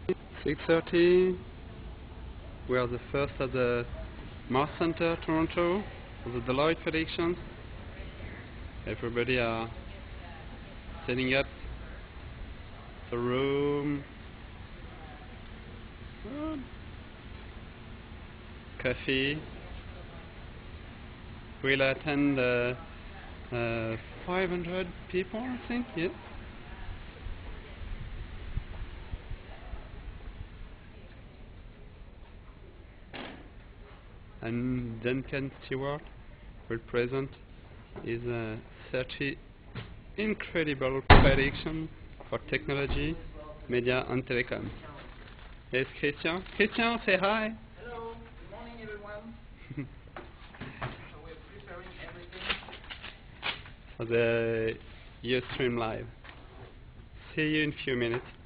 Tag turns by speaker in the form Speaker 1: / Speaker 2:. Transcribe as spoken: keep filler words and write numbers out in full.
Speaker 1: six thirty. We are the first at the MaRs Center, Toronto, for the Deloitte predictions. Everybody are setting up the room. Good. Coffee. We'll attend uh, uh, five hundred people, I think, yes. And Duncan Stewart will present his uh, thirty incredible prediction for technology, media and telecom. Yes, Christian. Christian, say hi.
Speaker 2: Hello, good morning everyone. So we're preparing everything
Speaker 1: For the Ustream Live. See you in a few minutes.